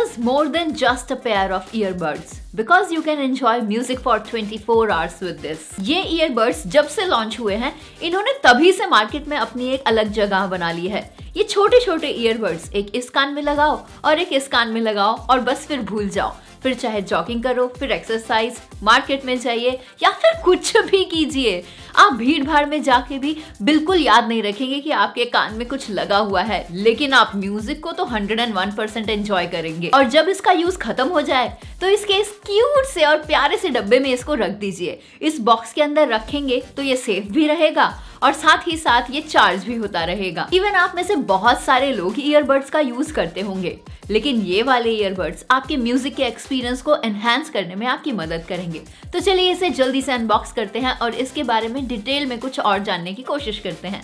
is more than just a pair of earbuds because you can enjoy music for 24 hours with this. ये earbuds जब से launch हुए हैं, इन्होंने तभी से मार्केट में अपनी एक अलग जगह बना ली है। ये छोटे छोटे earbuds एक इस कान में लगाओ और एक इस कान में लगाओ और बस फिर भूल जाओ। फिर चाहे जॉगिंग करो, फिर एक्सरसाइज, मार्केट में जाइए या फिर कुछ भी कीजिए, आप भीड़ भाड़ में जाके भी बिल्कुल याद नहीं रखेंगे कि आपके कान में कुछ लगा हुआ है, लेकिन आप म्यूजिक को तो 101% एंजॉय करेंगे। और जब इसका यूज खत्म हो जाए तो इसके इस क्यूट से और प्यारे से डब्बे में इसको रख दीजिए। इस बॉक्स के अंदर रखेंगे तो ये सेफ भी रहेगा और साथ ही साथ ये चार्ज भी होता रहेगा। इवन आप में से बहुत सारे लोग ईयरबड्स का यूज करते होंगे, लेकिन ये वाले ईयरबड्स आपके म्यूजिक के एक्सपीरियंस को एनहांस करने में आपकी मदद करेंगे। तो चलिए इसे जल्दी से अनबॉक्स करते हैं और इसके बारे में डिटेल में कुछ और जानने की कोशिश करते हैं।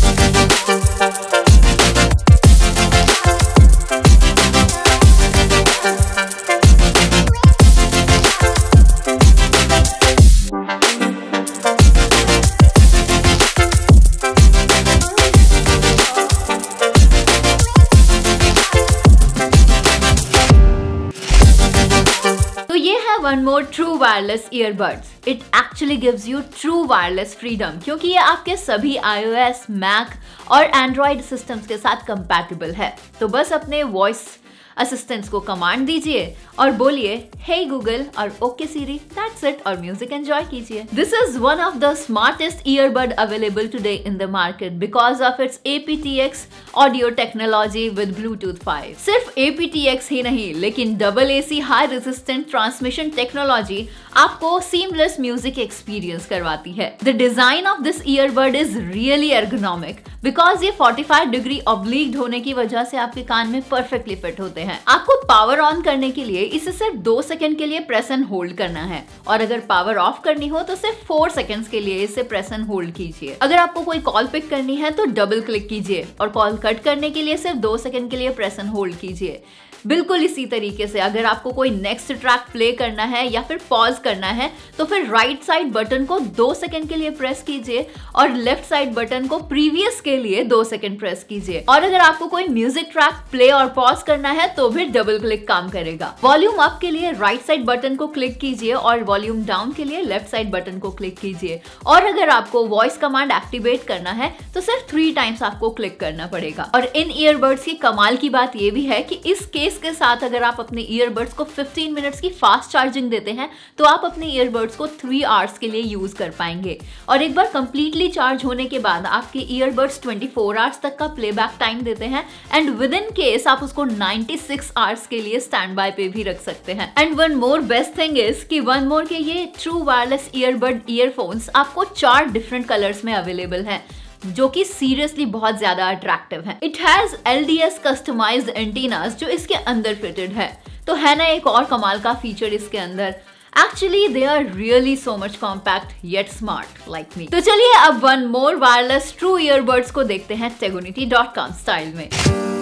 One more true wireless earbuds. It actually gives you true wireless freedom क्योंकि ये आपके सभी iOS, Mac और Android systems के साथ compatible है। तो बस अपने वॉइस असिस्टेंट्स को कमांड दीजिए और बोलिए हे गूगल और ओके सीरी, दैट्स इट, और म्यूजिक एंजॉय कीजिए। This is one of the smartest earbud available today in the market because of its aptX audio technology with Bluetooth 5। सिर्फ aptX ही नहीं, लेकिन double AC high resistant transmission technology आपको seamless music experience करवाती है। The design of this earbud is really ergonomic because ये 45 degree ऑब्लिक्ड होने की वजह से आपके कान में परफेक्टली फिट होते हैं। आपको पावर ऑन करने के लिए इसे सिर्फ 2 सेकंड के लिए प्रेस एंड होल्ड करना है और अगर पावर ऑफ करनी हो तो सिर्फ 4 सेकंड्स के लिए इसे प्रेस एंड होल्ड कीजिए। अगर आपको कोई कॉल पिक करनी है तो डबल क्लिक कीजिए और कॉल कट करने के लिए सिर्फ 2 सेकंड के लिए प्रेस एंड होल्ड कीजिए। बिल्कुल इसी तरीके से अगर आपको कोई नेक्स्ट ट्रैक प्ले करना है या फिर पॉज करना है तो फिर राइट साइड बटन को 2 सेकंड के लिए प्रेस कीजिए और लेफ्ट साइड बटन को प्रीवियस के लिए 2 सेकंड प्रेस कीजिए। और अगर आपको कोई म्यूजिक ट्रैक प्ले और पॉज करना है तो भी डबल क्लिक काम करेगा। वॉल्यूम अप के लिए राइट साइड बटन को क्लिक कीजिए और वॉल्यूम डाउन के लिए लेफ्ट साइड बटन को क्लिक कीजिए। और अगर आपको वॉइस कमांड एक्टिवेट करना है तो सिर्फ 3 टाइम्स आपको क्लिक करना पड़ेगा। और इन ईयरबड्स की कमाल की बात यह भी है कि इस केस के साथ अगर आप अपने ईयरबड्स को 15 मिनट्स की फास्ट चार्जिंग देते हैं तो आप अपने ईयरबड्स को 3 आवर्स के लिए यूज कर पाएंगे। और एक बार कंप्लीटली चार्ज होने के बाद आपके ईयरबड्स 24 आवर्स तक का प्लेबैक टाइम देते हैं एंड विद इन केस आप उसको 96 आवर्स के लिए स्टैंड बाय पे भी रख सकते हैं। And one more best thing is कि वन मोर के ये ट्रू वायरलेस ईयरबड ईयरफोन्स आपको 4 डिफरेंट कलर्स में अवेलेबल हैं जो कि सीरियसली बहुत ज्यादा अट्रैक्टिव है। It has LDS customized antennas जो इसके अंदर फिटेड है। तो है ना एक और कमाल का फीचर इसके अंदर। Actually, they are really so much compact yet smart like me. तो चलिए अब one more wireless true earbuds को देखते हैं tegonity.com स्टाइल में।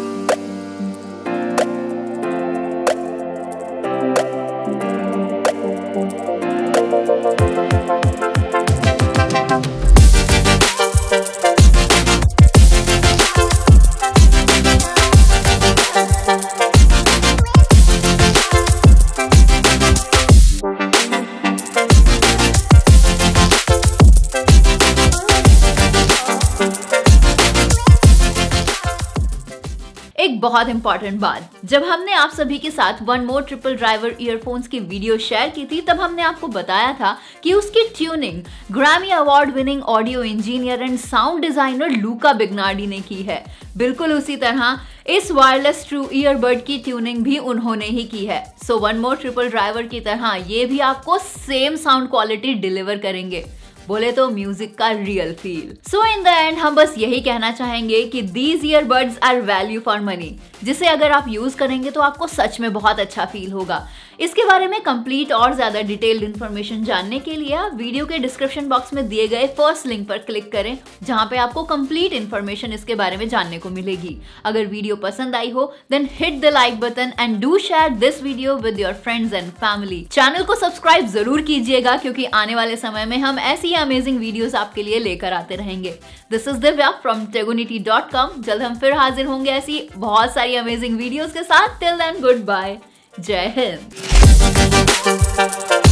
एक बहुत इंपॉर्टेंट बात, जब हमने आप सभी के साथ one more triple driver earphones की वीडियो शेयर की थी तब हमने आपको बताया था कि उसकी tuning Grammy award winning audio engineer and sound designer Luca Bignardi ने की है। बिल्कुल उसी तरह इस वायरलेस ट्रू ईयरबड की ट्यूनिंग भी उन्होंने ही की है। So one more triple driver की तरह ये भी आपको सेम साउंड क्वालिटी डिलीवर करेंगे, बोले तो म्यूजिक का real feel. So in the end हम बस यही कहना चाहेंगे कि these earbuds are value for money, जिसे अगर आप यूज करेंगे तो आपको सच में बहुत अच्छा फील होगा। इसके बारे में कंप्लीट और ज्यादा डिटेल्ड इन्फॉर्मेशन जानने के लिए आप वीडियो के डिस्क्रिप्शन बॉक्स में दिए गए फर्स्ट लिंक पर क्लिक करें, जहां पे आपको कंप्लीट इन्फॉर्मेशन इसके बारे में जानने को मिलेगी। अगर वीडियो पसंद आई हो then hit the like button and do share this video with your friends and family. Channel को सब्सक्राइब जरूर कीजिएगा क्योंकि आने वाले समय में हम ऐसी अमेजिंग वीडियोस आपके लिए लेकर आते रहेंगे। This is Divya from tegonity.com। जल्द हम फिर हाजिर होंगे ऐसी बहुत सारी अमेजिंग वीडियोस के साथ। Till then good bye. जय हिंद।